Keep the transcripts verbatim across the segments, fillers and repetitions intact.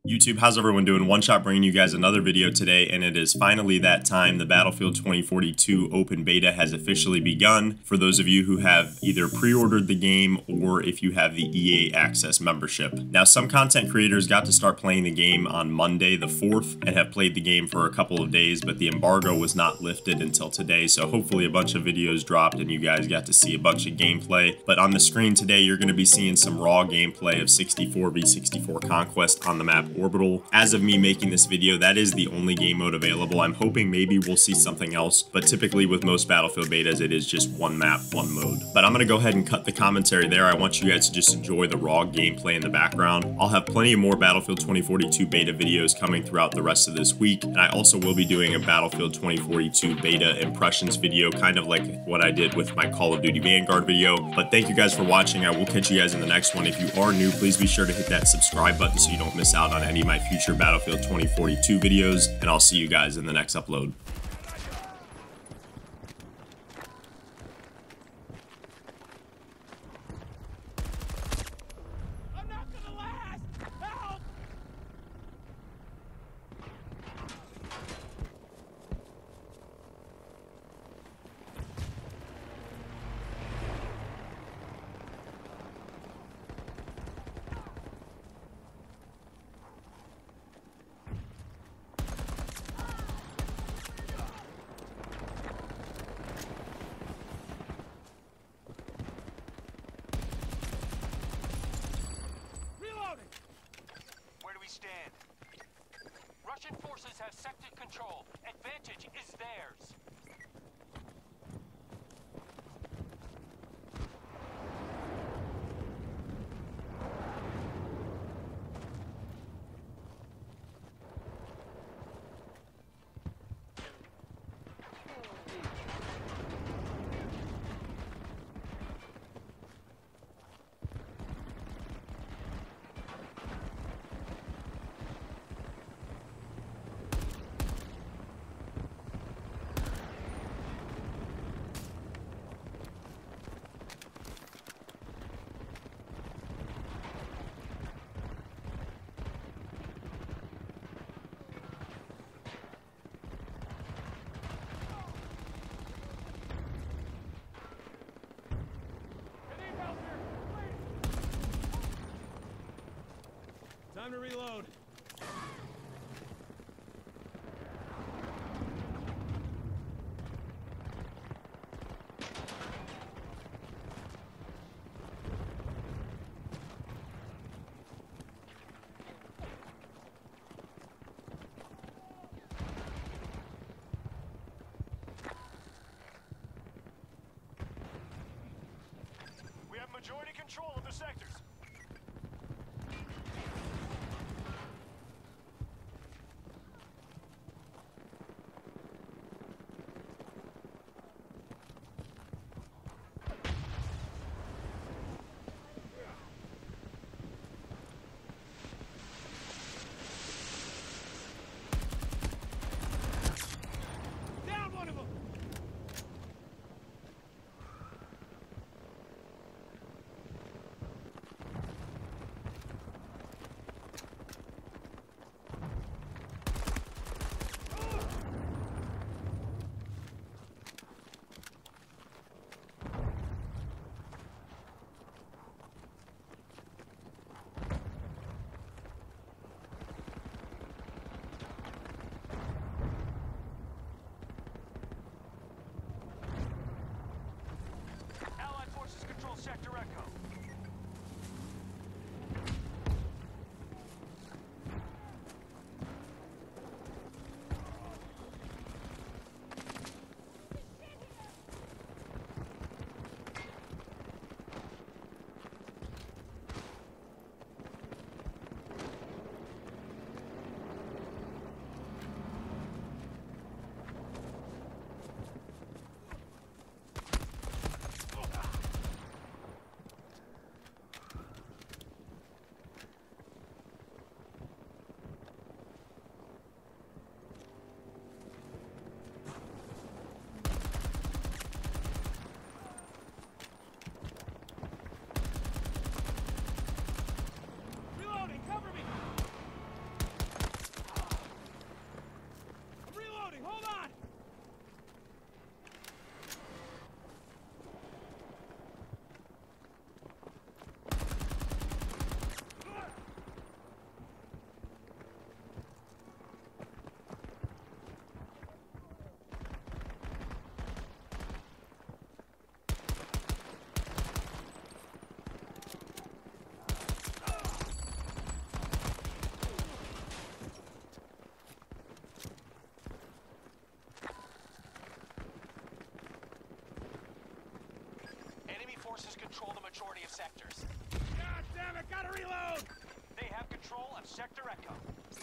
YouTube, how's everyone doing? One Shot bringing you guys another video today, and it is finally that time. The Battlefield twenty forty-two open beta has officially begun for those of you who have either pre-ordered the game or if you have the E A Access membership. Now, some content creators got to start playing the game on Monday the fourth and have played the game for a couple of days, but the embargo was not lifted until today, so hopefully a bunch of videos dropped and you guys got to see a bunch of gameplay. But on the screen today, you're going to be seeing some raw gameplay of sixty-four v sixty-four Conquest on the map Orbital. As of me making this video, that is the only game mode available. I'm hoping maybe we'll see something else, but typically with most Battlefield betas, it is just one map, one mode. But I'm gonna go ahead and cut the commentary there. I want you guys to just enjoy the raw gameplay in the background. I'll have plenty of more Battlefield twenty forty-two beta videos coming throughout the rest of this week, and I also will be doing a Battlefield twenty forty-two beta impressions video, kind of like what I did with my Call of Duty Vanguard video. But thank you guys for watching. I will catch you guys in the next one. If you are new, please be sure to hit that subscribe button so you don't miss out on any of my future Battlefield twenty forty-two videos, and I'll see you guys in the next upload. I'm not gonna last! Help! Stand. Russian forces have sector control. Advantage is theirs. Time to reload. We have majority control of the sectors. sectors. God damn it, gotta reload! They have control of Sector Echo.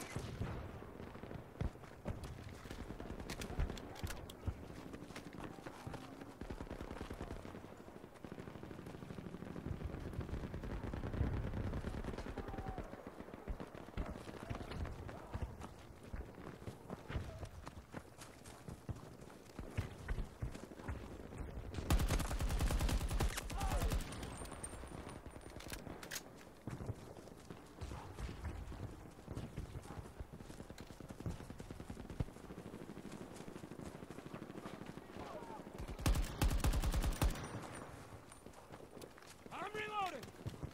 I'm reloading!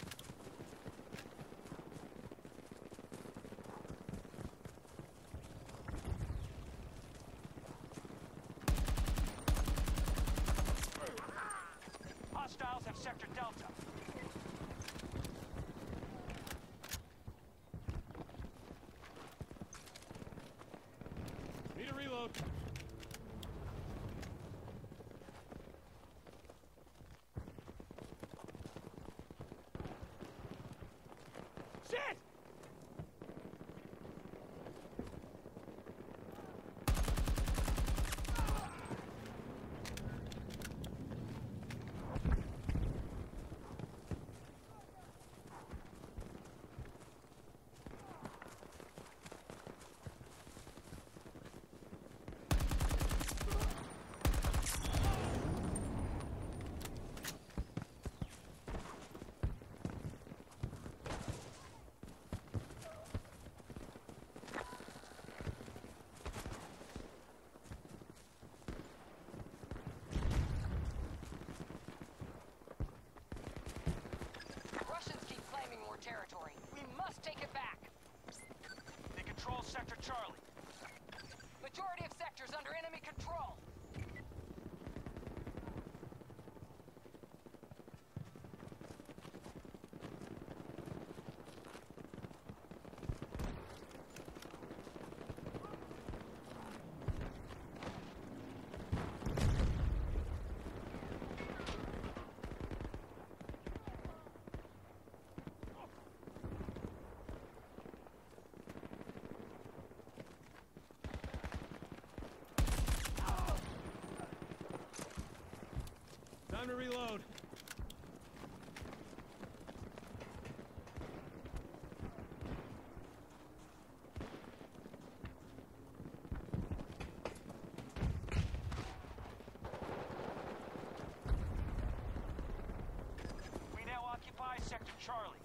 Hostiles have Sector Delta. Need a reload. Shit! Russians keep claiming more territory. We must take it back. They control Sector Charlie. Majority of sectors under enemy control. Time to reload. We now occupy Sector Charlie.